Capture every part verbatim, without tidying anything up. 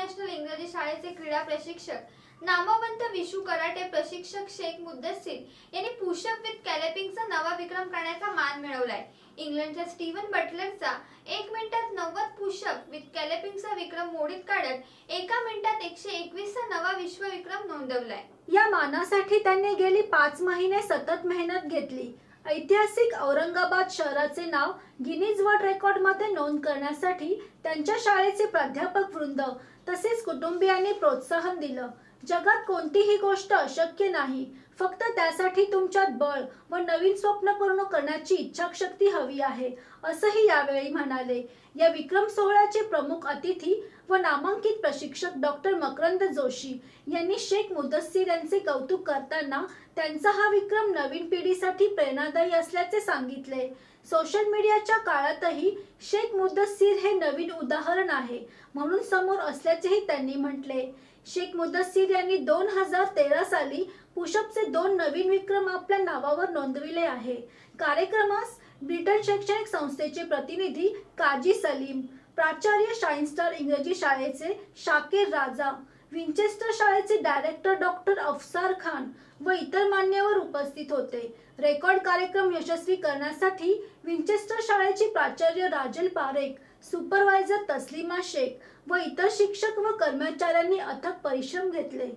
International इंग्रजी शाळेचे क्रीडा प्रशिक्षक नामवंत विशू कराटे प्रशिक्षक शेख मुद्दस्सीर यांनी पुशअप विथ कॅलेपिंगचा नवा विक्रम करण्याचा मान मिळवलाय। इंग्लंडच्या स्टीवन बटलरचा एक मिनिटात नव्वद पुशअप विथ कॅलेपिंगचा विक्रम मोडीत काढत एका मिनिटात एकशे एकवीस चा नवा विश्व विक्रम नोंदवलाय। या मानासाठी त्यांनी गेली पाच महिने सतत मेहनत घेतली। ऐतिहासिक औरंगाबाद शहराचे नाव गिनीज वर्ल्ड रेकॉर्ड मध्ये नोंद करण्यासाठी त्यांच्या शाळेचे प्राध्यापक वृंद तसेच कुटुंबियांनी प्रोत्साहन दिलं। जगात कोणतीही गोष्ट अशक्य नाही, फक्त त्यासाठी तुमच्यात बळ व नवीन स्वप्न पूर्ण करण्याची इच्छाशक्ती हवी आहे, असंही यावेळी म्हणाले। या विक्रम सोहळ्याचे प्रमुख अतिथी व नामांकित प्रशिक्षक डॉक्टर मकरंद जोशी यांनी शेख मुद्दस्सीर यांचे कौतुक करताना त्यांचा हा विक्रम नवीन पिढीसाठी प्रेरणादायी असल्याचे सांगितले। सोशल मीडियाच्या काळातही शेख मुद्दस्सीर हे नवीन उदाहरण आहे म्हणून समोर असल्याचेही त्यांनी म्हटले। शेख मुद्दस्सीर यांनी दोन हजार तेरा साली पुशअपचे दोन नवीन विक्रम आपल्या नावावर नोंदविले आहे। कार्यक्रमास ब्रिटन शैक्षणिक संस्थेचे प्रतिनिधी काजी सलीम, प्राचार्य शाईन स्टार इंग्रजी शाळेचे शाकीर राजा, विंचेस्टर शाळेचे डायरेक्टर डॉक्टर अफसार खान व इतर मान्यवर उपस्थित होते। रेकॉर्ड कार्यक्रम यशस्वी करण्यासाठी विंचेस्टर शाळेची प्राचार्य राजल पारेख, सुपरवायझर तस्लिमा शेख व इतर शिक्षक व कर्मचाऱ्यांनी अथक परिश्रम घेतले।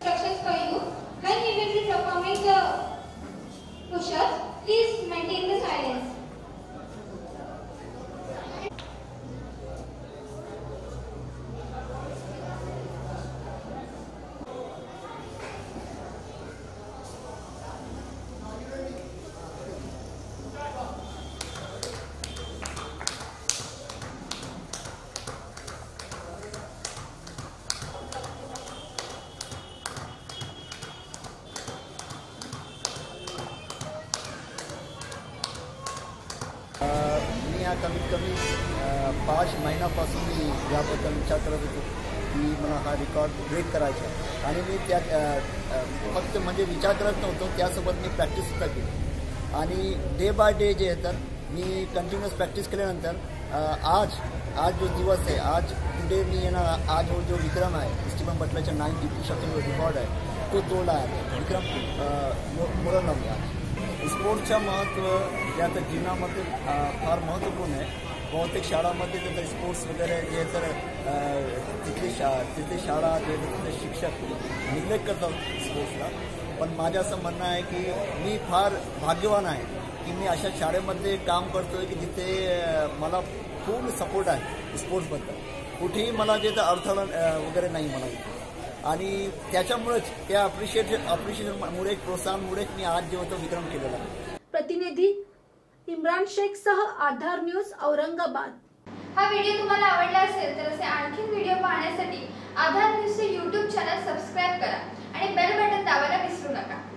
मी या कमीत कमी पाच महिन्यापासून मी याबद्दल विचार करत होतो की मला हा रेकॉर्ड ब्रेक करायचा आहे आणि मी त्या फक्त म्हणजे विचार करत नव्हतो, त्यासोबत मी प्रॅक्टिससुद्धा केली आणि डे बाय डे जे येतात मी कंटिन्युअस प्रॅक्टिस केल्यानंतर आज आज जो दिवस आहे, आज टुडे मी येणार आज जो जो विक्रम आहे स्टीवन बटलरच्या नाईन्टी पुशअपचा जो रेकॉर्ड आहे तो तोडला आहे, विक्रम मुरवला मी आज। स्पोर्ट्सचं महत्त्व याचं जीवनामध्ये फार महत्त्वपूर्ण आहे। बहुतेक शाळांमध्ये तर स्पोर्ट्स वगैरे जे तर तिथली शा तिथली शाळा जे तिथले शिक्षक निग्लेक्ट करतात स्पोर्ट्सला, पण माझं असं म्हणणं आहे की मी फार भाग्यवान आहे की मी अशा शाळेमध्ये काम करतो आहे की जिथे मला पूर्ण सपोर्ट आहे स्पोर्ट्सबद्दल, कुठेही मला जे तर अडथळा वगैरे नाही मला इथे, आणि त्याच्यामुळेच त्या अप्रिशिएट अप्रिशिएशनमुळे प्रोत्साहनामुळेच मी आज जे होतं विक्रम केलेला आहे। प्रतिनिधी इम्रान शेख सह आधार न्यूज औरंगाबाद। हा व्हिडिओ तुम्हाला आवडला असेल तर असे आणखी व्हिडिओ पाहण्यासाठी आधार न्यूजचे यूट्यूब चॅनल सबस्क्राइब करा आणि बेल बटन दाबायला विसरू नका।